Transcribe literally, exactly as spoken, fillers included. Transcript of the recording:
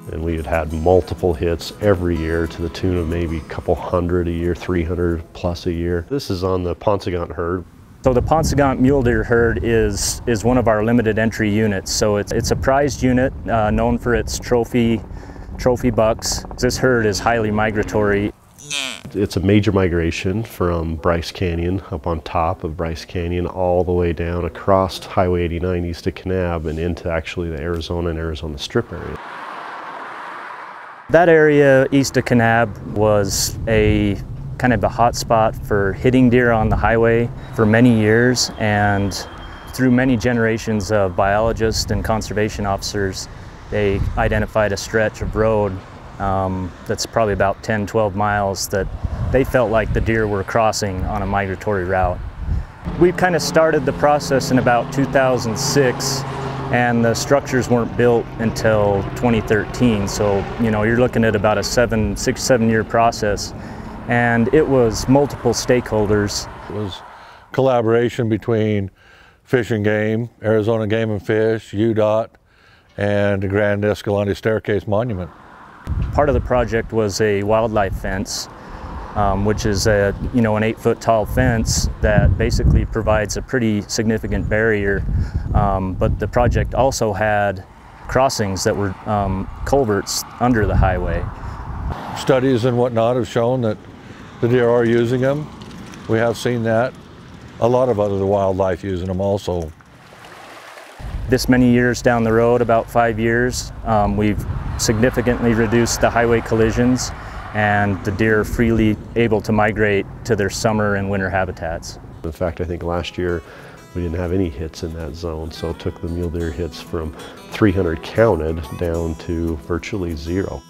and we had had multiple hits every year to the tune of maybe a couple hundred a year, three hundred plus a year. This is on the Paunsaugunt herd. So the Paunsaugunt mule deer herd is, is one of our limited entry units. So it's, it's a prized unit uh, known for its trophy, trophy bucks. This herd is highly migratory. It's a major migration from Bryce Canyon, up on top of Bryce Canyon, all the way down across Highway eighty-nine east of Kanab and into actually the Arizona and Arizona Strip area. That area east of Kanab was a kind of a hot spot for hitting deer on the highway for many years, and through many generations of biologists and conservation officers, they identified a stretch of road um, that's probably about ten, twelve miles that they felt like the deer were crossing on a migratory route. We kind of started the process in about two thousand six, and the structures weren't built until twenty thirteen. So, you know, you're looking at about a seven, six, seven year process. And it was multiple stakeholders. It was collaboration between Fish and Game, Arizona Game and Fish, U D O T, and the Grand Escalante Staircase Monument. Part of the project was a wildlife fence, um, which is a, you know, an eight foot tall fence that basically provides a pretty significant barrier. Um, but the project also had crossings that were um, culverts under the highway. Studies and whatnot have shown that the deer are using them. We have seen that. A lot of other wildlife using them also. This many years down the road, about five years, um, we've significantly reduced the highway collisions, and the deer are freely able to migrate to their summer and winter habitats. In fact, I think last year we didn't have any hits in that zone, so it took the mule deer hits from three hundred counted down to virtually zero.